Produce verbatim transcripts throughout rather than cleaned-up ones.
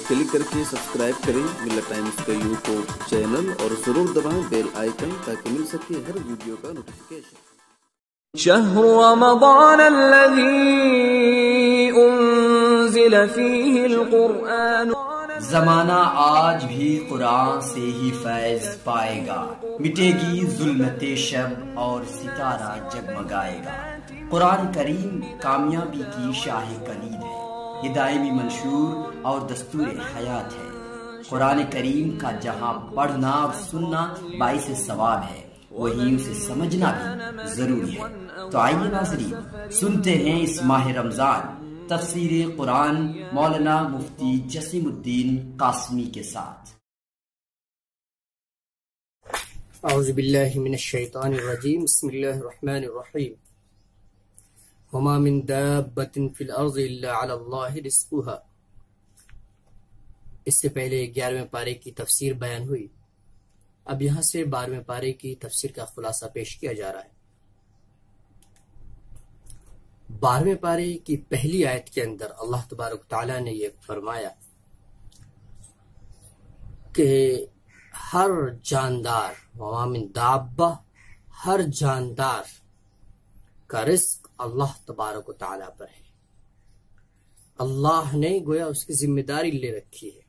Click करके subscribe करें मिल्लत times का यूट्यूब चैनल और ज़रूर दबाएं बेल आइकन ताकि मिल सके हर वीडियो का नोटिफिकेशन। شهر رمضان الذي انزل فيه القرآن زمانہ آج بھی قرآن سے ہی فیض پائے گا، مٹے گی ظلمت شب اور ستارہ جگمگائے گا۔ قرآن کریم کامیابی کی شاہ کلید ہے، یہ دائمی منشور اور دستور حیات ہے۔ قرآن کریم کا جہاں پڑھنا اور سننا باعث ثواب ہے، وہیں اسے سمجھنا بھی ضروری ہے۔ تو آئیے ناظرین سنتے ہیں اس ماہ رمضان تفسیر قرآن مولانا مفتی جسیم الدین قاسمی کے ساتھ۔ اعوذ باللہ من الشیطان الرجیم، بسم اللہ الرحمن الرحیم۔ وما من دابۃ فی الارض الا علی اللہ رزقها۔ اس سے پہلے گیارہویں پارے کی تفسیر بیان ہوئی، اب یہاں سے بارہویں پارے کی تفسیر کا خلاصہ پیش کیا جا رہا ہے۔ بارہویں پارے کی پہلی آیت کے اندر اللہ تبارک تعالیٰ نے یہ فرمایا کہ ہر جاندار وما من دابہ، ہر جاندار کا رزق اللہ تبارک و تعالیٰ پر ہے۔ اللہ نے گویا اس کی ذمہ داری لے رکھی ہے،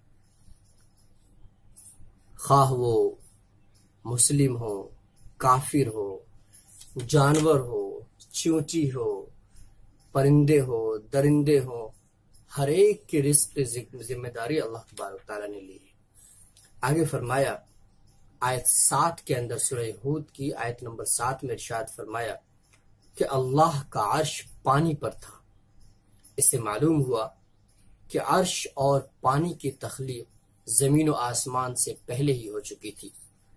خواہ وہ مسلم ہو، کافر ہو، جانور ہو، چونٹی ہو، پرندے ہو، درندے ہو، ہر ایک کے رزق ذمہ داری اللہ تبارک تعالیٰ نے لی ہے۔ آگے فرمایا آیت سات کے اندر سورہ ہود کی آیت نمبر سات میں ارشاد فرمایا کہ اللہ کا عرش پانی پر تھا۔ اس سے معلوم ہوا کہ عرش اور پانی کی تخلیق زمین و آسمان سے پہلے ہی ہو چکی تھی۔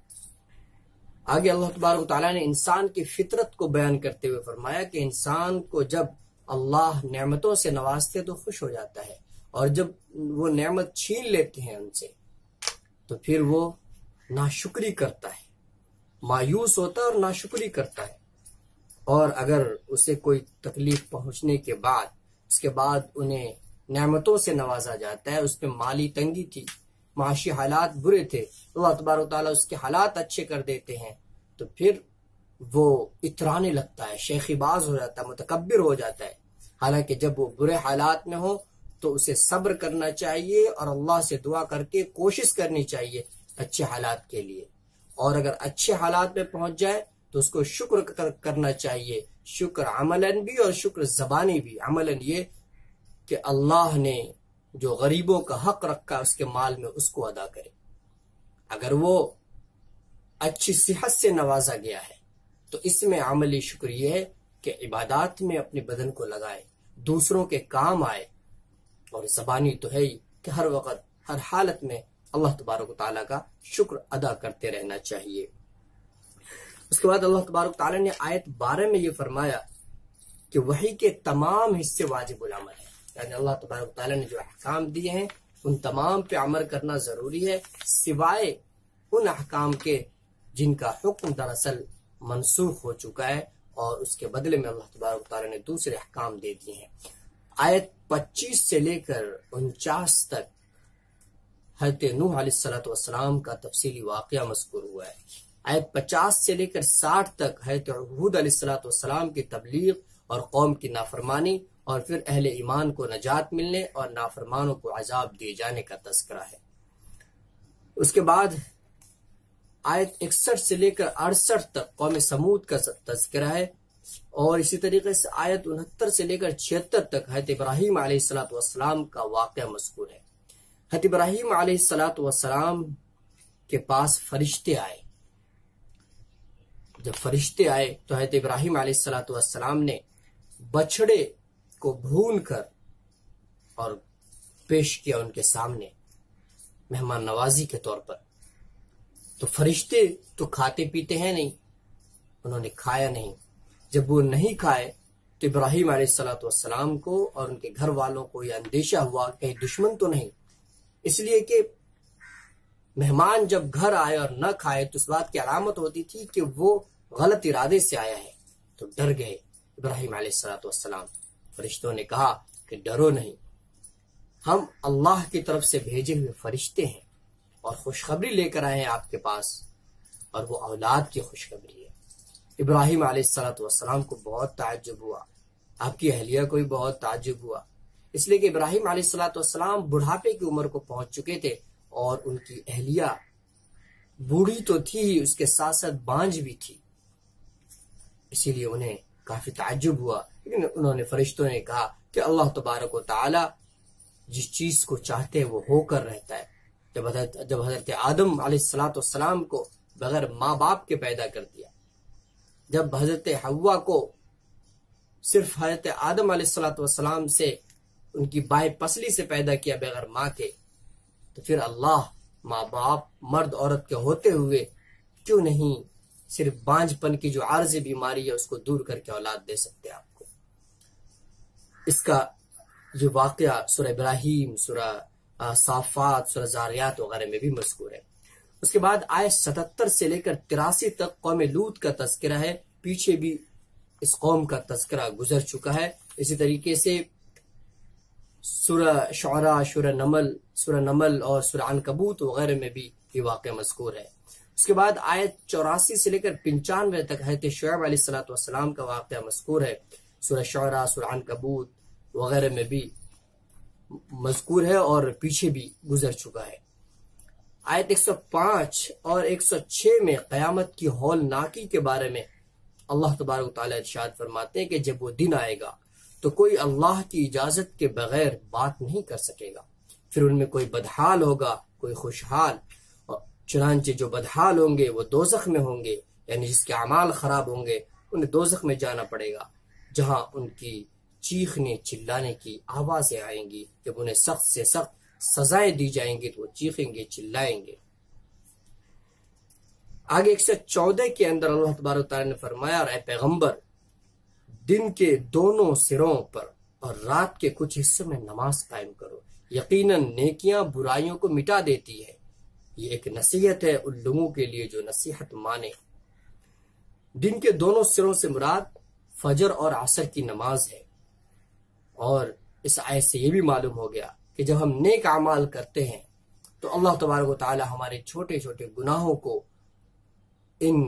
آگے اللہ تبارک تعالیٰ نے انسان کی فطرت کو بیان کرتے ہوئے فرمایا کہ انسان کو جب اللہ نعمتوں سے نوازتے تو خوش ہو جاتا ہے، اور جب وہ نعمت چھین لیتے ہیں ان سے تو پھر وہ ناشکری کرتا ہے، مایوس ہوتا ہے اور ناشکری کرتا ہے۔ اور اگر اسے کوئی تکلیف پہنچنے کے بعد اس کے بعد انہیں نعمتوں سے نوازا جاتا ہے، اس پہ مالی تنگی تھی، معاشی حالات برے تھے، اللہ تبارک تعالیٰ اس کے حالات اچھے کر دیتے ہیں تو پھر وہ اترانے لگتا ہے، شیخی باز ہو جاتا ہے، متکبر ہو جاتا ہے۔ حالانکہ جب وہ برے حالات میں ہو تو اسے صبر کرنا چاہیے اور اللہ سے دعا کر کے کوشش کرنی چاہیے اچھے حالات کے لیے، اور اگر اچھے حالات میں پہنچ جائے تو اس کو شکر کرنا چاہیے، شکر عملاً بھی اور شکر زبانی بھی۔ عملاً یہ کہ اللہ نے جو غریبوں کا حق رکھا اس کے مال میں اس کو ادا کرے۔ اگر وہ اچھی صحت سے نوازا گیا ہے تو اس میں عملی شکر یہ ہے کہ عبادات میں اپنے بدن کو لگائے، دوسروں کے کام آئے، اور زبانی تو ہے ہی کہ ہر وقت ہر حالت میں اللہ تبارک و تعالیٰ کا شکر ادا کرتے رہنا چاہیے۔ اس کے بعد اللہ تبارک و تعالیٰ نے آیت بارہ میں یہ فرمایا کہ وحی کے تمام حصے واجب العمل ہے، یعنی اللہ تبارک و تعالیٰ نے جو احکام دیے ہیں ان تمام پہ عمل کرنا ضروری ہے، سوائے ان احکام کے جن کا حکم دراصل منسوخ ہو چکا ہے اور اس کے بدلے میں اللہ تبارک و تعالیٰ نے دوسرے احکام دے دیے ہیں۔ آیت پچیس سے لے کر انچاس تک حضرت نوح علیہ الصلوۃ والسلام کا تفصیلی واقعہ مذکور ہوا ہے۔ آیت پچاس سے لے کر ساٹھ تک حضرت ہود علیہ الصلوۃ والسلام کی تبلیغ اور قوم کی نافرمانی، اور پھر اہل ایمان کو نجات ملنے اور نافرمانوں کو عذاب دیے جانے کا تذکرہ ہے۔ اس کے بعد آیت اکسٹھ سے لے کر اڑسٹھ تک قوم سمود کا تذکرہ ہے، اور اسی طریقے سے آیت انہتر سے لے کر چھہتر تک حضرت ابراہیم علیہ الصلوۃ والسلام کا واقعہ مذکور ہے۔ حضرت ابراہیم علیہ الصلوۃ والسلام کے پاس فرشتے آئے۔ جب فرشتے آئے تو حضرت ابراہیم علیہ الصلوۃ والسلام نے بچھڑے کو بھون کر اور پیش کیا ان کے سامنے مہمان نوازی کے طور پر۔ تو فرشتے تو کھاتے پیتے ہیں نہیں، انہوں نے کھایا نہیں۔ جب وہ نہیں کھائے تو ابراہیم علیہ الصلوۃ والسلام کو اور ان کے گھر والوں کو یہ اندیشہ ہوا کہ دشمن تو نہیں، اس لیے کہ مہمان جب گھر آئے اور نہ کھائے تو اس بات کی علامت ہوتی تھی کہ وہ غلط ارادے سے آیا ہے، تو ڈر گئے ابراہیم علیہ الصلوۃ والسلام۔ فرشتوں نے کہا کہ ڈرو نہیں، ہم اللہ کی طرف سے بھیجے ہوئے فرشتے ہیں اور خوشخبری لے کر آئے ہیں آپ کے پاس، اور وہ اولاد کی خوشخبری ہے۔ ابراہیم علیہ الصلوۃ والسلام کو بہت تعجب ہوا، آپ کی اہلیہ کو بھی بہت تعجب ہوا، اس لیے کہ ابراہیم علیہ الصلوۃ والسلام بڑھاپے کی عمر کو پہنچ چکے تھے، اور ان کی اہلیہ بوڑھی تو تھی ہی، اس کے ساتھ ساتھ بانجھ بھی تھی، اسی لیے انہیں کافی تعجب ہوا۔ لیکن انہوں نے فرشتوں نے کہا کہ اللہ تبارک و تعالی جس چیز کو چاہتے ہیں وہ ہو کر رہتا ہے۔ جب حضرت جب حضرت آدم علیہ الصلوۃ والسلام کو بغیر ماں باپ کے پیدا کر دیا، جب حضرت حوا کو صرف حضرت آدم علیہ الصلوۃ والسلام سے ان کی بائیں پسلی سے پیدا کیا بغیر ماں کے، تو پھر اللہ ماں باپ مرد عورت کے ہوتے ہوئے کیوں نہیں صرف بانجھ پن کی جو عارضی بیماری ہے اس کو دور کر کے اولاد دے سکتے آپ کو۔ اس کا یہ واقعہ سورہ ابراہیم، سورہ صافات، سورہ زاریات وغیرہ میں بھی مذکور ہے۔ اس کے بعد آیت ستتر سے لے کر تراسی تک قوم لوط کا تذکرہ ہے، پیچھے بھی اس قوم کا تذکرہ گزر چکا ہے۔ اسی طریقے سے سورہ شعراء، سورہ نمل سورہ نمل اور سورہ عنکبوت وغیرہ میں بھی یہ واقعہ مذکور ہے۔ اس کے بعد آیت چوراسی سے لے کر پنچانوے تک حضرت شعیب علیہ الصلوۃ والسلام کا واقعہ مذکور ہے، سورہ شعراء، سورہ عنکبوت وغیرہ میں بھی مذکور ہے اور پیچھے بھی گزر چکا ہے۔ آیت ایک سو پانچ اور ایک سو چھ میں قیامت کی ہولناکی کے بارے میں اللہ تبارک و تعالیٰ ارشاد فرماتے ہیں کہ جب وہ دن آئے گا تو کوئی اللہ کی اجازت کے بغیر بات نہیں کر سکے گا، پھر ان میں کوئی بدحال ہوگا، کوئی خوشحال، اور چنانچہ جو بدحال ہوں گے وہ دوزخ میں ہوں گے، یعنی جس کے اعمال خراب ہوں گے انہیں دوزخ میں جانا پڑے گا، جہاں ان کی چیخنے چلانے کی آوازیں آئیں گی۔ جب انہیں سخت سے سخت سزائیں دی جائیں گی تو وہ چیخیں گے، چلائیں گے۔ آگے ایک سو چودہ کے اندر اللہ تبارک تعالیٰ نے فرمایا، اور اے پیغمبر دن کے دونوں سروں پر اور رات کے کچھ حصوں میں نماز قائم کرو، یقیناً نیکیاں برائیوں کو مٹا دیتی ہے۔ یہ ایک نصیحت ہے ان لوگوں کے لیے جو نصیحت مانے۔ دن کے دونوں سروں سے مراد فجر اور عصر کی نماز ہے، اور اس آیت سے یہ بھی معلوم ہو گیا کہ جب ہم نیک اعمال کرتے ہیں تو اللہ تبارک و تعالی ہمارے چھوٹے چھوٹے گناہوں کو ان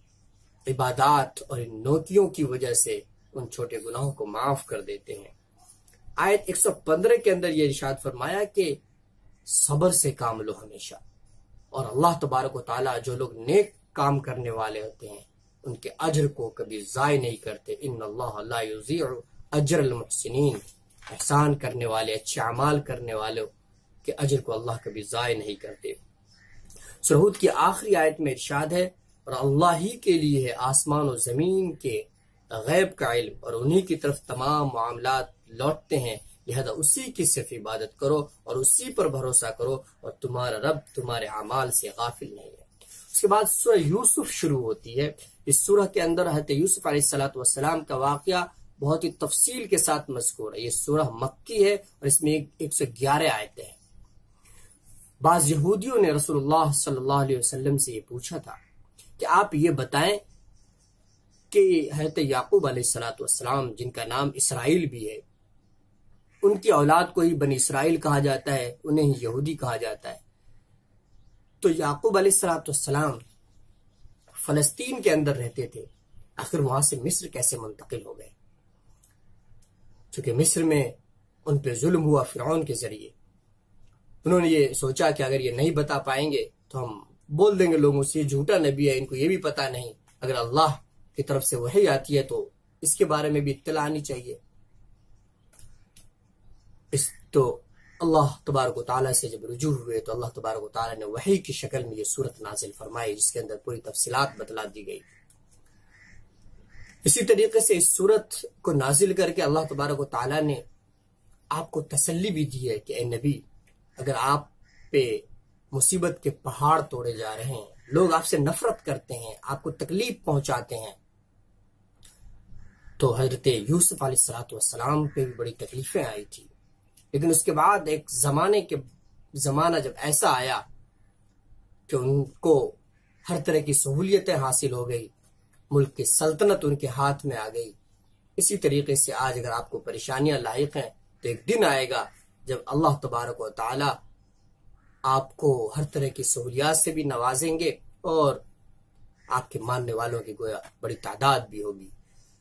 عبادات اور ان نوکیوں کی وجہ سے ان چھوٹے گناہوں کو معاف کر دیتے ہیں۔ آیت ایک سو پندرہ کے اندر یہ ارشاد فرمایا کہ صبر سے کام لو ہمیشہ، اور اللہ تبارک و تعالی جو لوگ نیک کام کرنے والے ہوتے ہیں ان کے اجر کو کبھی ضائع نہیں کرتے۔ ان اللہ لا یضیع اجر المحسنین، احسان کرنے والے، اچھے اعمال کرنے والوں کے اجر کو اللہ کبھی ضائع نہیں کرتے۔ سورہ ہود کی آخری آیت میں ارشاد ہے، اور اللہ ہی کے لیے ہے آسمان و زمین کے غیب کا علم، اور انہی کی طرف تمام معاملات لوٹتے ہیں، لہذا اسی کی صرف عبادت کرو اور اسی پر بھروسہ کرو، اور تمہارا رب تمہارے اعمال سے غافل نہیں ہے۔ اس کے بعد سورہ یوسف شروع ہوتی ہے۔ اس سورہ کے اندر حضرت یوسف علیہ الصلوۃ والسلام کا واقعہ بہت ہی تفصیل کے ساتھ مذکور ہے۔ یہ سورہ مکی ہے اور اس میں ایک سو گیارہ آیتیں ہیں۔ بعض یہودیوں نے رسول اللہ صلی اللہ علیہ وسلم سے یہ پوچھا تھا کہ آپ یہ بتائیں کہ حضرت یعقوب علیہ الصلوۃ والسلام جن کا نام اسرائیل بھی ہے، ان کی اولاد کو ہی بنی اسرائیل کہا جاتا ہے، انہیں ہی یہودی کہا جاتا ہے، تو یعقوب علیہ الصلوۃ والسلام فلسطین کے اندر رہتے تھے، آخر وہاں سے مصر کیسے منتقل ہو گئے؟ چونکہ مصر میں ان پہ ظلم ہوا فرعون کے ذریعے، انہوں نے یہ سوچا کہ اگر یہ نہیں بتا پائیں گے تو ہم بول دیں گے لوگوں سے یہ جھوٹا نبی ہے، ان کو یہ بھی پتا نہیں، اگر اللہ کی طرف سے وحی آتی ہے تو اس کے بارے میں بھی اطلاع آنی چاہیے۔ اس تو اللہ تبارک و تعالیٰ سے جب رجوع ہوئے تو اللہ تبارک و تعالیٰ نے وحی کی شکل میں یہ صورت نازل فرمائی، جس کے اندر پوری تفصیلات بتلا دی گئی۔ اسی طریقے سے اس صورت کو نازل کر کے اللہ تبارک و تعالیٰ نے آپ کو تسلی بھی دی ہے کہ اے نبی، اگر آپ پہ مصیبت کے پہاڑ توڑے جا رہے ہیں، لوگ آپ سے نفرت کرتے ہیں، آپ کو تکلیف پہنچاتے ہیں، تو حضرت یوسف علیہ الصلوۃ والسلام پہ بھی بڑی تکلیفیں آئی تھی، لیکن اس کے بعد ایک زمانے کے زمانہ جب ایسا آیا کہ ان کو ہر طرح کی سہولیتیں حاصل ہو گئی، ملک کی سلطنت ان کے ہاتھ میں آ گئی۔ اسی طریقے سے آج اگر آپ کو پریشانیاں لاحق ہیں تو ایک دن آئے گا جب اللہ تبارک و تعالی آپ کو ہر طرح کی سہولیات سے بھی نوازیں گے اور آپ کے ماننے والوں کی گویا بڑی تعداد بھی ہوگی۔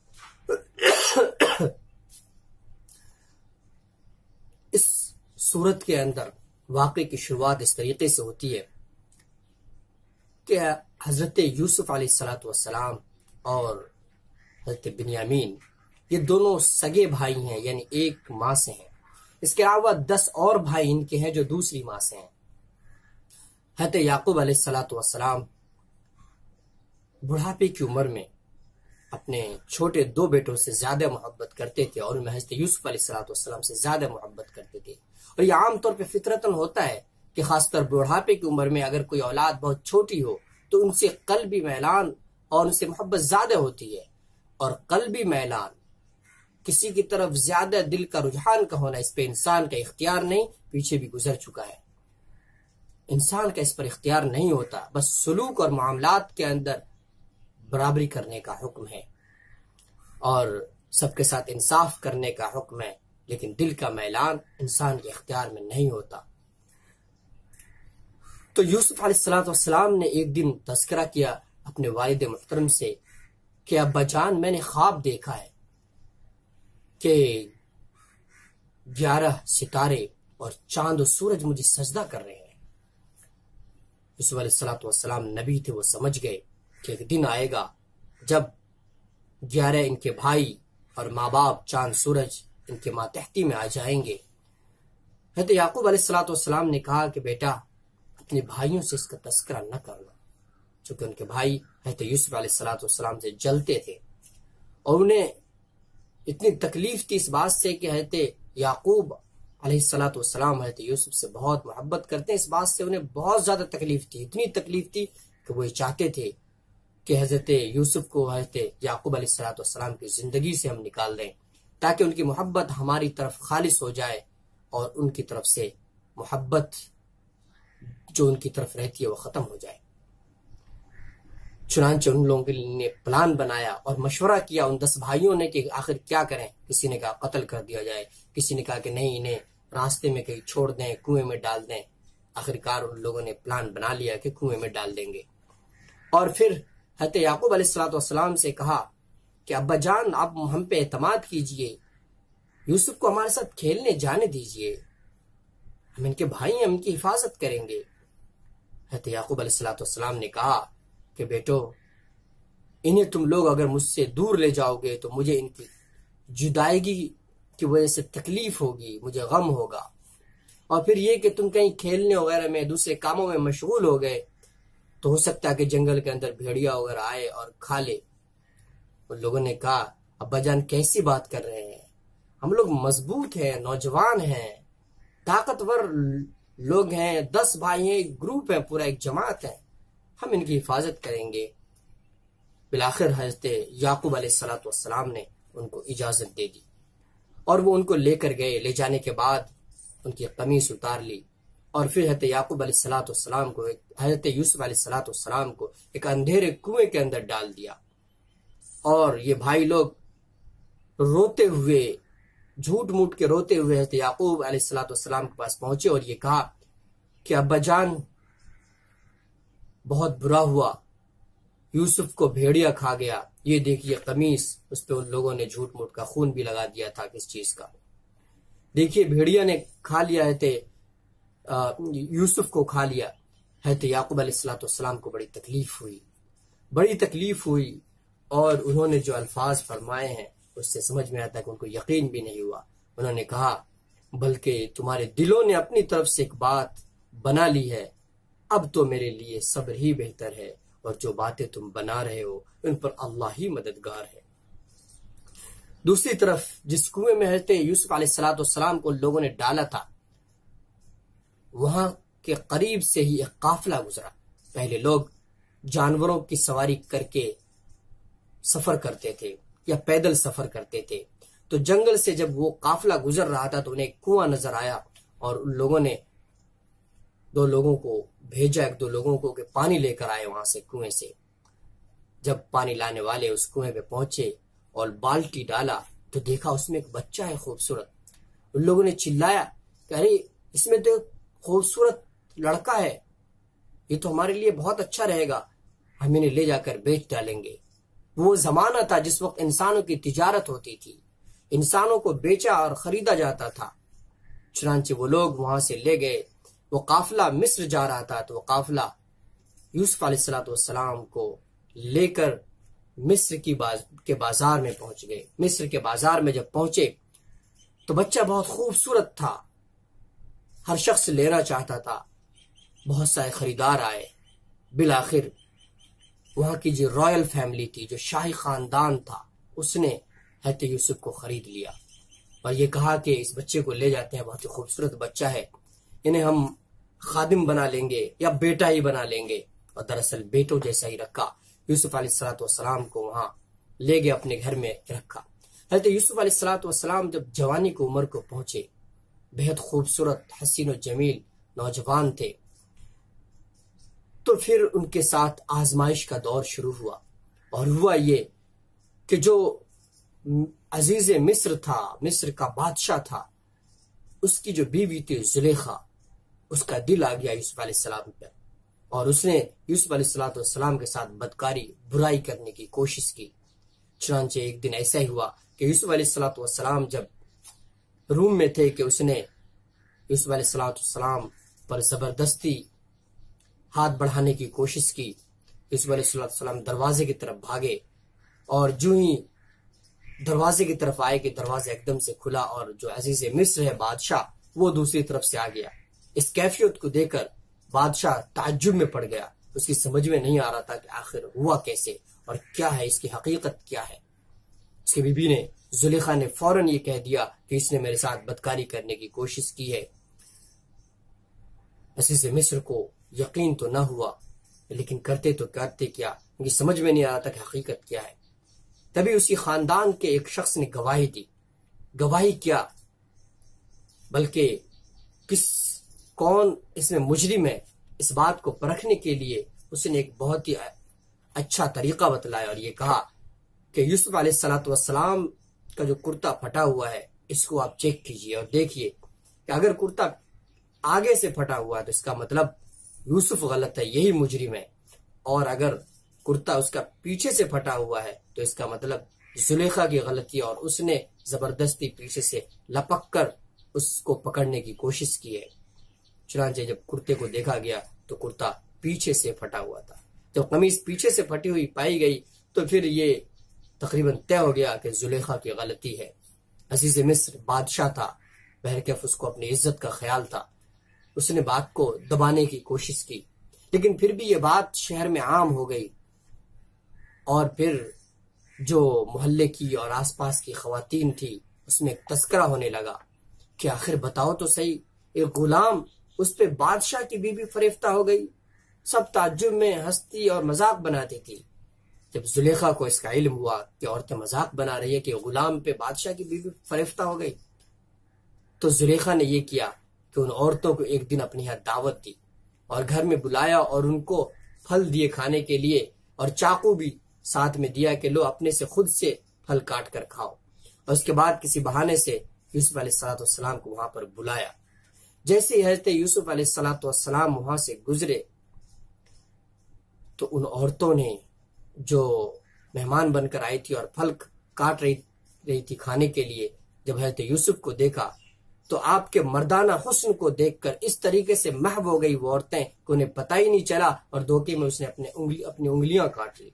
اس صورت کے اندر واقعے کی شروعات اس طریقے سے ہوتی ہے کہ حضرت یوسف علیہ الصلوۃ والسلام اور حضرت بنیامین یہ دونوں سگے بھائی ہیں، یعنی ایک ماں سے ہیں۔ اس کے علاوہ دس اور بھائی ان کے ہیں جو دوسری ماں سے ہیں۔ حضرت یعقوب علیہ الصلوۃ والسلام بڑھاپے کی عمر میں اپنے چھوٹے دو بیٹوں سے زیادہ محبت کرتے تھے اور ان میں حضرت یوسف علیہ الصلوۃ والسلام سے زیادہ محبت کرتے تھے، اور یہ عام طور پہ فطرتاً ہوتا ہے کہ خاص طور بڑھاپے کی عمر میں اگر کوئی اولاد بہت چھوٹی ہو تو ان سے قلبی میلان اور ان سے محبت زیادہ ہوتی ہے، اور قلبی میلان کسی کی طرف زیادہ دل کا رجحان کا ہونا اس پہ انسان کا اختیار نہیں، پیچھے بھی گزر چکا ہے۔ انسان کا اس پر اختیار نہیں ہوتا، بس سلوک اور معاملات کے اندر برابری کرنے کا حکم ہے اور سب کے ساتھ انصاف کرنے کا حکم ہے، لیکن دل کا میلان انسان کے اختیار میں نہیں ہوتا۔ تو یوسف علیہ الصلوۃ والسلام نے ایک دن تذکرہ کیا اپنے والد محترم سے کہ ابا جان میں نے خواب دیکھا ہے کہ گیارہ ستارے اور چاند و سورج مجھے سجدہ کر رہے ہیں۔ یوسف علیہ الصلوۃ والسلام نبی تھے، وہ سمجھ گئے کہ ایک دن آئے گا جب گیارہ ان کے بھائی اور ماں باپ چاند سورج ان کے ماتحتی میں آ جائیں گے۔ حضرت یعقوب علیہ الصلوۃ والسلام نے کہا کہ بیٹا اپنے بھائیوں سے اس کا تذکرہ نہ کرنا، چونکہ ان کے بھائی حضرت یوسف علیہ الصلوۃ والسلام سے جلتے تھے اور انہیں اتنی تکلیف تھی اس بات سے کہ حضرت یعقوب علیہ الصلوۃ والسلام حضرت یوسف سے بہت محبت کرتے ہیں، اس بات سے انہیں بہت زیادہ تکلیف تھی، اتنی تکلیف تھی کہ وہ یہ چاہتے تھے کہ حضرت یوسف کو حضرت یعقوب علیہ الصلوۃ والسلام کی زندگی سے ہم نکال دیں تاکہ ان کی محبت ہماری طرف خالص ہو جائے اور ان کی طرف سے محبت جو ان کی طرف رہتی ہے وہ ختم ہو جائے۔ چنانچہ ان لوگوں نے پلان بنایا اور مشورہ کیا ان دس بھائیوں نے کہ آخر کیا کریں۔ کسی نے کہا قتل کر دیا جائے، کسی نے کہا کہ نہیں انہیں راستے میں کہیں چھوڑ دیں، کنویں میں ڈال دیں۔ آخرکار ان لوگوں نے پلان بنا لیا کہ کنویں میں ڈال دیں گے، اور پھر حضرت یعقوب علیہ الصلوۃ والسلام سے کہا کہ ابا جان آپ ہم پہ اعتماد کیجئے، یوسف کو ہمارے ساتھ کھیلنے جانے دیجئے، ہم ان کے بھائی ہیں، ہم ان کی حفاظت کریں گے۔ حضرت یعقوب علیہ الصلوۃ والسلام نے کہا کہ بیٹو انہیں تم لوگ اگر مجھ سے دور لے جاؤ گے تو مجھے ان کی جدائیگی کی وجہ سے تکلیف ہوگی، مجھے غم ہوگا، اور پھر یہ کہ تم کہیں کھیلنے وغیرہ میں دوسرے کاموں میں مشغول ہو گئے تو ہو سکتا ہے کہ جنگل کے اندر بھیڑیا وغیرہ آئے اور کھا لے۔ ان لوگوں نے کہا ابا جان کیسی بات کر رہے ہیں، ہم لوگ مضبوط ہیں، نوجوان ہیں، طاقتور لوگ ہیں، دس بھائی ہیں، ایک گروپ ہے، پورا ایک جماعت ہے، ہم ان کی حفاظت کریں گے۔ بالآخر حضرت یعقوب علیہ الصلوۃ والسلام نے ان کو اجازت دے دی اور وہ ان کو لے کر گئے۔ لے جانے کے بعد ان کی قمیص اتار لی اور پھر حضرت یعقوب علیہ الصلوۃ والسلام کو حضرت یوسف علیہ الصلوۃ والسلام کو ایک اندھیرے کنویں کے اندر ڈال دیا، اور یہ بھائی لوگ روتے ہوئے جھوٹ موٹ کے روتے ہوئے حضرت یعقوب علیہ الصلوۃ والسلام کے پاس پہنچے اور یہ کہا کہ ابا جان بہت برا ہوا، یوسف کو بھیڑیا کھا گیا، یہ دیکھیے قمیص، اس پہ ان لوگوں نے جھوٹ موٹ کا خون بھی لگا دیا تھا کس چیز کا، دیکھیے بھیڑیا نے کھا لیا، حضرت یوسف کو کھا لیا۔ حضرت یعقوب علیہ الصلوۃ والسلام کو بڑی تکلیف ہوئی، بڑی تکلیف ہوئی اور انہوں نے جو الفاظ فرمائے ہیں اس سے سمجھ میں آتا ہے کہ ان کو یقین بھی نہیں ہوا۔ انہوں نے کہا بلکہ تمہارے دلوں نے اپنی طرف سے ایک بات بنا لی ہے، اب تو میرے لیے صبر ہی بہتر ہے، اور جو باتیں تم بنا رہے ہو ان پر اللہ ہی مددگار ہے۔ دوسری طرف جس کنویں میں حضرت یوسف علیہ الصلوۃ والسلام کو لوگوں نے ڈالا تھا وہاں کے قریب سے ہی ایک قافلہ گزرا۔ پہلے لوگ جانوروں کی سواری کر کے سفر کرتے تھے یا پیدل سفر کرتے تھے، تو جنگل سے جب وہ قافلہ گزر رہا تھا تو انہیں ایک کنواں نظر آیا اور ان لوگوں نے دو لوگوں کو بھیجا، ایک دو لوگوں کو کہ پانی لے کر آئے وہاں سے کنویں سے۔ جب پانی لانے والے اس کنویں پہ پہنچے اور بالٹی ڈالا تو دیکھا اس میں ایک بچہ ہے خوبصورت۔ ان لوگوں نے چلایا کہ ارے اس میں تو خوبصورت لڑکا ہے، یہ تو ہمارے لیے بہت اچھا رہے گا، ہم انہیں لے جا کر بیچ ڈالیں گے۔ وہ زمانہ تھا جس وقت انسانوں کی تجارت ہوتی تھی، انسانوں کو بیچا اور خریدا جاتا تھا۔ چنانچہ وہ لوگ وہاں سے لے گئے، وہ قافلہ مصر جا رہا تھا، تو وہ قافلہ یوسف علیہ الصلوۃ والسلام کو لے کر مصر کی باز کے بازار میں پہنچ گئے۔ مصر کے بازار میں جب پہنچے تو بچہ بہت خوبصورت تھا، ہر شخص لینا چاہتا تھا، بہت سارے خریدار آئے۔ بالآخر وہاں کی جو رائل فیملی تھی، جو شاہی خاندان تھا، اس نے حضرت یوسف کو خرید لیا اور یہ کہا کہ اس بچے کو لے جاتے ہیں، بہت ہی خوبصورت بچہ ہے، انہیں ہم خادم بنا لیں گے یا بیٹا ہی بنا لیں گے۔ اور دراصل بیٹوں جیسا ہی رکھا، یوسف علیہ الصلوۃ والسلام کو وہاں لے گئے، اپنے گھر میں رکھا۔ حضرت یوسف علیہ الصلوۃ والسلام جب جوانی کی عمر کو پہنچے، بہت خوبصورت حسین و جمیل نوجوان تھے، تو پھر ان کے ساتھ آزمائش کا دور شروع ہوا، اور ہوا یہ کہ جو عزیز مصر تھا، مصر کا بادشاہ تھا، اس کی جو بیوی تھی زلیخا، اس کا دل آ گیا یوسف علیہ السلام پر، اور اس نے یوسف علیہ الصلوۃ والسلام کے ساتھ بدکاری، برائی کرنے کی کوشش کی۔ چنانچہ ایک دن ایسا ہی ہوا کہ یوسف علیہ الصلوۃ والسلام جب روم میں تھے کہ اس نے یوسف علیہ الصلوۃ والسلام پر زبردستی ہاتھ بڑھانے کی کوشش کی۔ یوسف علیہ الصلوۃ والسلام دروازے کی طرف بھاگے، اور جو ہی دروازے کی طرف آئے کہ دروازہ ایک دم سے کھلا، اور جو عزیز مصر ہے بادشاہ، وہ دوسری طرف سے آ گیا۔ اس کیفیت کو دیکھ کر بادشاہ تعجب میں پڑ گیا، اس کی سمجھ میں نہیں آ رہا تھا کہ آخر ہوا کیسے اور کیا ہے، اس کی حقیقت کیا ہے۔ اس کی بیوی نے زلیخا نے فوراً یہ کہہ دیا کہ اس نے میرے ساتھ بدکاری کرنے کی کوشش کی ہے۔ عزیز مصر کو یقین تو نہ ہوا، لیکن کرتے تو کرتے کیا، ان کی سمجھ میں نہیں آ رہا تھا کہ حقیقت کیا ہے۔ تبھی اسی خاندان کے ایک شخص نے گواہی دی۔ گواہی کیا بلکہ کس کون اس میں مجرم ہے، اس بات کو پرکھنے کے لیے اس نے ایک بہت ہی اچھا طریقہ بتلایا، اور یہ کہا کہ یوسف علیہ الصلوۃ والسلام کا جو کرتا پھٹا ہوا ہے، اس کو آپ چیک کیجئے اور دیکھیے کہ اگر کرتا آگے سے پھٹا ہوا ہے تو اس کا مطلب یوسف غلط ہے، یہی مجرم ہے، اور اگر کرتا اس کا پیچھے سے پھٹا ہوا ہے تو اس کا مطلب زلیخا کی غلطی، اور اس نے زبردستی پیچھے سے لپک کر اس کو پکڑنے کی کوشش کی ہے۔ چنانچہ جب کرتے کو دیکھا گیا تو کرتا پیچھے سے پھٹا ہوا تھا۔ جب قمیض پیچھے سے پھٹی ہوئی پائی گئی تو پھر یہ تقریباً طے ہو گیا کہ زلیخا کی غلطی ہے۔ عزیز مصر بادشاہ تھا، بہرکیف اس کو اپنی عزت کا خیال تھا، اس نے بات کو دبانے کی کوشش کی، لیکن پھر بھی یہ بات شہر میں عام ہو گئی، اور پھر جو محلے کی اور آس پاس کی خواتین تھی اس میں ایک تذکرہ ہونے لگا کہ آخر بتاؤ تو صحیح، ایک غلام اس پہ بادشاہ کی بیوی فریفتہ ہو گئی۔ سب تعجب میں ہنستی اور مذاق بناتی تھی۔ جب زلیخا کو اس کا علم ہوا کہ عورتیں مذاق بنا رہی ہے کہ غلام پہ بادشاہ کی بیوی فریفتہ ہو گئی، تو زلیخا نے یہ کیا کہ ان عورتوں کو ایک دن اپنے یہاں دعوت دی اور گھر میں بلایا، اور ان کو پھل دیے کھانے کے لیے، اور چاقو بھی ساتھ میں دیا کہ لو اپنے سے خود سے پھل کاٹ کر کھاؤ، اور اس کے بعد کسی بہانے سے یوسف علیہ الصلوۃ والسلام کو وہاں پر بلایا۔ جیسے ہی حضرت یوسف علیہ الصلوۃ والسلام وہاں سے گزرے تو ان عورتوں نے جو مہمان بن کر آئی تھی اور پھل کاٹ رہی رہی تھی کھانے کے لیے، جب حضرت یوسف کو دیکھا تو آپ کے مردانہ حسن کو دیکھ کر اس طریقے سے محو ہو گئی وہ عورتیں کہ انہیں پتہ ہی نہیں چلا، اور دھوکے میں اس نے اپنے انگلی اپنی انگلیاں کاٹ لی۔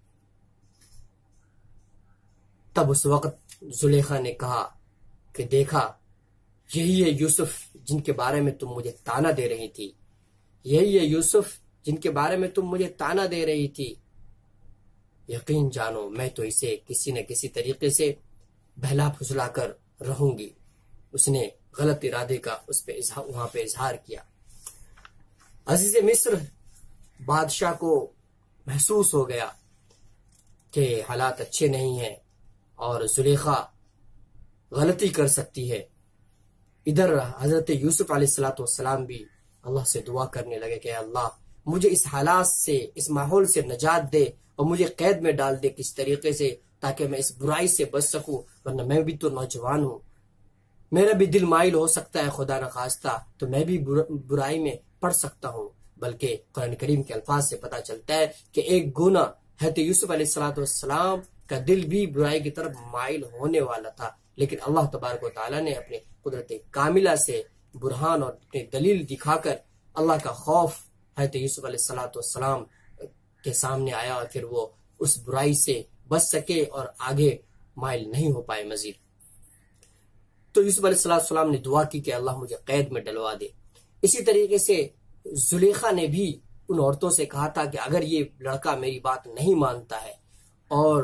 تب اس وقت زلیخا نے کہا کہ دیکھا، یہی ہے یوسف جن کے بارے میں تم مجھے تانا دے رہی تھی، یہی ہے یوسف جن کے بارے میں تم مجھے تانا دے رہی تھی، یقین جانو میں تو اسے کسی نہ کسی طریقے سے بہلا پھسلا کر رہوں گی۔ اس نے غلط ارادے کا اس پہ وہاں پہ اظہار کیا۔ عزیز مصر بادشاہ کو محسوس ہو گیا کہ حالات اچھے نہیں ہیں اور زلیخا غلطی کر سکتی ہے۔ ادھر حضرت یوسف علیہ الصلوۃ والسلام بھی اللہ سے دعا کرنے لگے کہ اللہ مجھے اس حالات سے، اس ماحول سے نجات دے اور مجھے قید میں ڈال دے کس طریقے سے، تاکہ میں اس برائی سے بچ سکوں، ورنہ میں بھی تو نوجوان ہوں، میرا بھی دل مائل ہو سکتا ہے خدا نخواستہ، تو میں بھی برائی میں پڑ سکتا ہوں، بلکہ قرآن کریم کے الفاظ سے پتہ چلتا ہے کہ ایک گناہ حضرت یوسف علیہ الصلوۃ والسلام کا دل بھی برائی کی طرف مائل ہونے والا تھا، لیکن اللہ تبارک و تعالیٰ نے اپنے قدرت کاملہ سے برہان اور اپنی دلیل دکھا کر اللہ کا خوف حضرت یوسف علیہ الصلوۃ والسلام کے سامنے آیا، اور پھر وہ اس برائی سے بچ سکے اور آگے مائل نہیں ہو پائے مزید۔ تو یوسف علیہ السلام نے دعا کی کہ اللہ مجھے قید میں ڈلوا دے۔ اسی طریقے سے زلیخا نے بھی ان عورتوں سے کہا تھا کہ اگر یہ لڑکا میری بات نہیں مانتا ہے اور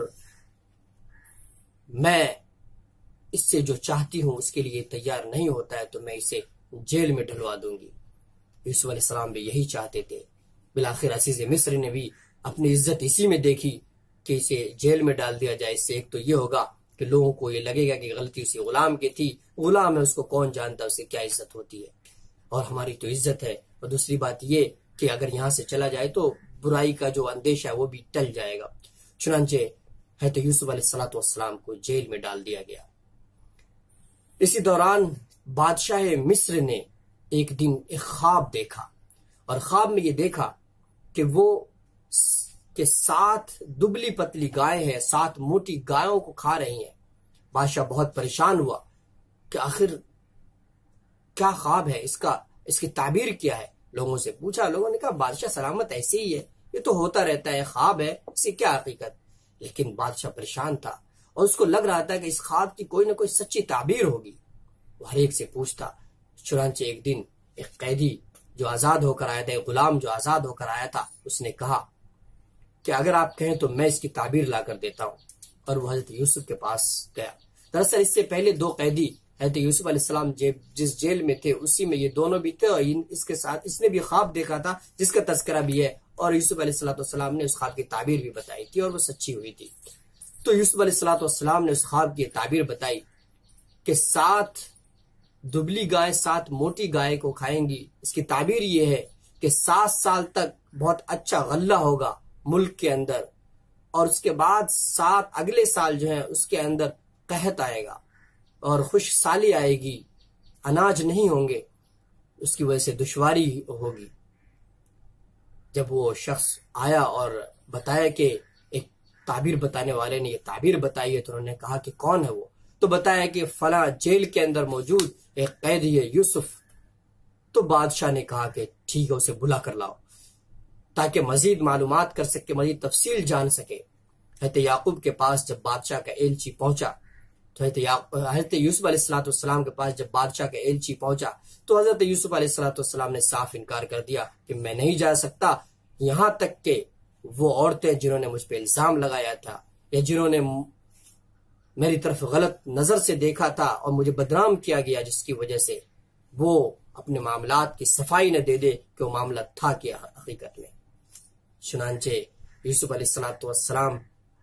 میں اس سے جو چاہتی ہوں اس کے لیے تیار نہیں ہوتا ہے تو میں اسے جیل میں ڈلوا دوں گی۔ یوسف علیہ السلام بھی یہی چاہتے تھے۔ بالآخر عزیز مصر نے بھی اپنی عزت اسی میں دیکھی کہ اسے جیل میں ڈال دیا جائے۔ اس سے ایک تو یہ ہوگا کہ لوگوں کو یہ لگے گا کہ غلطی اسی غلام کی تھی، غلام ہے، اس کو کون جانتا اسے کیا عزت ہوتی ہے، اور ہماری تو عزت ہے۔ اور دوسری بات یہ کہ اگر یہاں سے چلا جائے تو برائی کا جو اندیشہ ہے وہ بھی ٹل جائے گا۔ چنانچہ حضرت یوسف علیہ الصلوۃ والسلام کو جیل میں ڈال دیا گیا۔ اسی دوران بادشاہ مصر نے ایک دن ایک خواب دیکھا، اور خواب میں یہ دیکھا کہ وہ کہ سات دبلی پتلی گائے ہیں، سات موٹی گایوں کو کھا رہی ہیں۔ بادشاہ بہت پریشان ہوا کہ آخر کیا خواب ہے، اس کا اس کی تعبیر کیا ہے۔ لوگوں سے پوچھا، لوگوں نے کہا بادشاہ سلامت ایسے ہی ہے، یہ تو ہوتا رہتا ہے، خواب ہے، اس کی کیا حقیقت۔ لیکن بادشاہ پریشان تھا اور اس کو لگ رہا تھا کہ اس خواب کی کوئی نہ کوئی سچی تعبیر ہوگی۔ وہ ہر ایک سے پوچھتا۔ چنانچہ ایک دن ایک قیدی جو آزاد ہو کر آیا تھا، ایک غلام جو آزاد ہو کر آیا تھا، اس نے کہا کہ اگر آپ کہیں تو میں اس کی تعبیر لا کر دیتا ہوں، اور وہ حضرت یوسف کے پاس گیا۔ دراصل اس سے پہلے دو قیدی حضرت یوسف علیہ السلام جس جیل میں تھے اسی میں یہ دونوں بھی تھے، اور اس کے ساتھ اس نے بھی خواب دیکھا تھا جس کا تذکرہ بھی ہے، اور یوسف علیہ السلام نے اس خواب کی تعبیر بھی بتائی تھی اور وہ سچی ہوئی تھی۔ تو یوسف علیہ السلام نے اس خواب کی تعبیر بتائی کہ سات دبلی گائے سات موٹی گائے کو کھائیں گی۔ اس کی تعبیر یہ ہے کہ سات سال تک بہت اچھا غلہ ہوگا ملک کے اندر، اور اس کے بعد سات اگلے سال جو ہے اس کے اندر قحط آئے گا اور خشک سالی آئے گی، اناج نہیں ہوں گے، اس کی وجہ سے دشواری ہوگی۔ جب وہ شخص آیا اور بتایا کہ ایک تعبیر بتانے والے نے یہ تعبیر بتائی ہے، تو انہوں نے کہا کہ کون ہے وہ؟ تو بتایا کہ فلاں جیل کے اندر موجود ایک قیدی ہے یوسف۔ تو بادشاہ نے کہا کہ ٹھیک ہے، اسے بلا کر لاؤ تاکہ مزید معلومات کر سکے، مزید تفصیل جان سکے۔ حضرت یعقوب کے پاس جب بادشاہ کا ایلچی پہنچا تو حضرت یوسف علیہ الصلوۃ والسلام کے پاس جب بادشاہ کا ایلچی پہنچا تو حضرت یوسف علیہ الصلوۃ والسلام نے صاف انکار کر دیا کہ میں نہیں جا سکتا، یہاں تک کہ وہ عورتیں جنہوں نے مجھ پہ الزام لگایا تھا یا جنہوں نے میری طرف غلط نظر سے دیکھا تھا اور مجھے بدنام کیا گیا، جس کی وجہ سے وہ اپنے معاملات کی صفائی نہ دے دے کہ وہ معاملہ تھا کیا حقیقت میں۔ چنانچہ یوسف علیہ الصلوۃ والسلام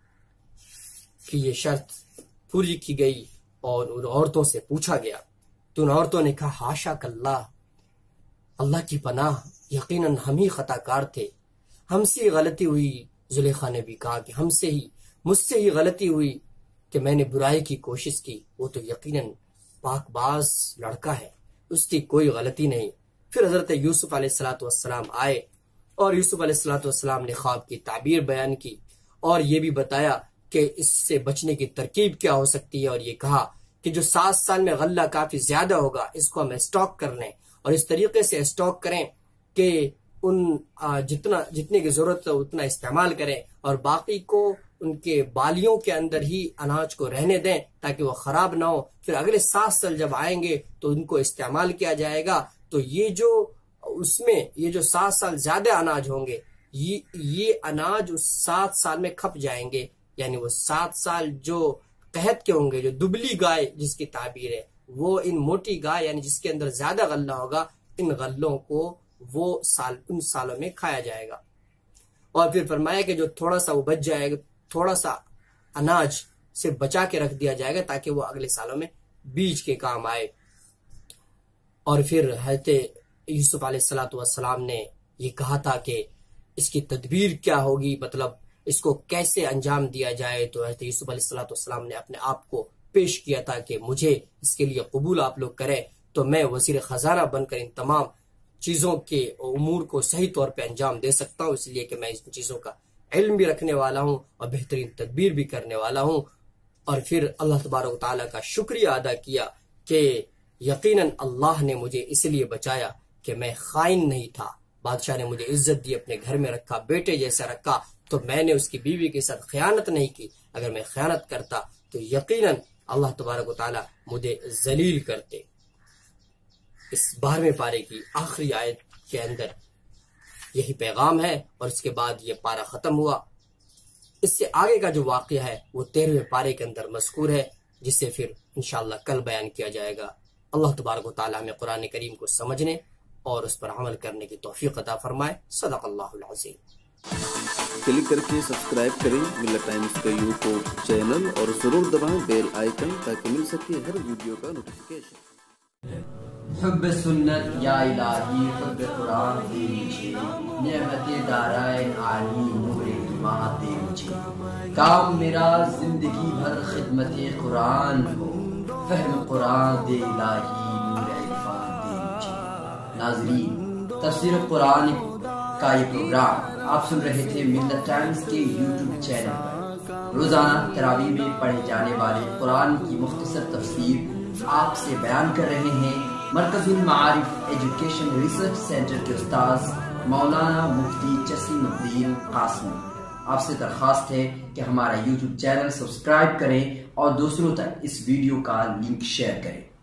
کی یہ شرط پوری کی گئی اور ان عورتوں سے پوچھا گیا تو ان عورتوں نے کہا حاشا کاللہ، اللہ کی پناہ، یقیناً ہم ہی خطا کار تھے، ہم سے ہی غلطی ہوئی۔ زلیخا نے بھی کہا کہ ہم سے ہی مجھ سے ہی غلطی ہوئی کہ میں نے برائی کی کوشش کی، وہ تو یقیناً پاک باز لڑکا ہے، اس کی کوئی غلطی نہیں۔ پھر حضرت یوسف علیہ الصلوۃ والسلام آئے اور یوسف علیہ الصلوۃ والسلام نے خواب کی تعبیر بیان کی اور یہ بھی بتایا کہ اس سے بچنے کی ترکیب کیا ہو سکتی ہے، اور یہ کہا کہ جو سات سال میں غلہ کافی زیادہ ہوگا اس کو ہم اسٹاک کر لیں اور اس طریقے سے اسٹاک کریں کہ ان جتنا جتنے کی ضرورت ہے اتنا استعمال کریں اور باقی کو ان کے بالیوں کے اندر ہی اناج کو رہنے دیں تاکہ وہ خراب نہ ہو۔ پھر اگلے سات سال جب آئیں گے تو ان کو استعمال کیا جائے گا، تو یہ جو اس میں یہ جو سات سال زیادہ اناج ہوں گے یہ یہ اناج اس سات سال میں کھپ جائیں گے، یعنی وہ سات سال جو قحط کے ہوں گے، جو دبلی گائے جس کی تعبیر ہے وہ ان موٹی گائے یعنی جس کے اندر زیادہ غلہ ہوگا، ان غلوں کو وہ سال ان سالوں میں کھایا جائے گا۔ اور پھر فرمایا کہ جو تھوڑا سا وہ بچ جائے گا، تھوڑا سا اناج سے بچا کے رکھ دیا جائے گا تاکہ وہ اگلے سالوں میں بیج کے کام آئے۔ اور پھر حضرت یوسف علیہ الصلوۃ والسلام نے یہ کہا تھا کہ اس کی تدبیر کیا ہوگی، مطلب اس کو کیسے انجام دیا جائے۔ تو حضرت یوسف علیہ الصلوۃ والسلام نے اپنے آپ کو پیش کیا تھا کہ مجھے اس کے لیے قبول آپ لوگ کریں تو میں وزیر خزانہ بن کر ان تمام چیزوں کے امور کو صحیح طور پہ انجام دے سکتا ہوں، اس لیے کہ میں ان چیزوں کا علم بھی رکھنے والا ہوں اور بہترین تدبیر بھی کرنے والا ہوں۔ اور پھر اللہ تبارک و تعالیٰ کا شکریہ ادا کیا کہ یقیناً اللہ نے مجھے اس لیے بچایا کہ میں خائن نہیں تھا، بادشاہ نے مجھے عزت دی، اپنے گھر میں رکھا، بیٹے جیسا رکھا، تو میں نے اس کی بیوی کے ساتھ خیانت نہیں کی۔ اگر میں خیانت کرتا تو یقیناً اللہ تبارک و تعالیٰ مجھے ذلیل کرتے۔ اس بارہویں پارے کی آخری آیت کے اندر یہی پیغام ہے، اور اس کے بعد یہ پارہ ختم ہوا۔ اس سے آگے کا جو واقعہ ہے وہ تیرہویں پارے کے اندر مذکور ہے، جس سے پھر انشاءاللہ کل بیان کیا جائے گا۔ اللہ تبارک و تعالیٰ ہمیں قرآن کریم کو سمجھنے اور اس پر عمل کرنے کی توفیق عطا فرمائے۔ صدق اللہ العظیم۔ کلک کر کے سبسکرائب کریں ملت ٹائمز کا یوٹیوب چینل اور ضرور دبائیں بیل آئیکن تاکہ مل سکے ہر ویڈیو کا نوٹیفیکیشن۔ حب سنت یا الہی حب قرآن دے مجھے، نعمت دارائن عالی نور ایمان دے مجھے، کام میرا زندگی بھر خدمت قرآن ہو، فہم قرآن دے الہی نور عرفان دے مجھے۔ ناظرین، تفسیر قرآن کا یہ پروگرام آپ سن رہے تھے ملت ٹائمز کے یوٹیوب چینل پر۔ روزانہ تراویح میں پڑھے جانے والے قرآن کی مختصر تفسیر آپ سے بیان کر رہے ہیں مرکز المعارف ایجوکیشن ریسرچ سینٹر کے استاذ مولانا مفتی جسیم الدین قاسمی۔ آپ سے درخواست ہے کہ ہمارا یوٹیوب چینل سبسکرائب کریں اور دوسروں تک اس ویڈیو کا لنک شیئر کریں۔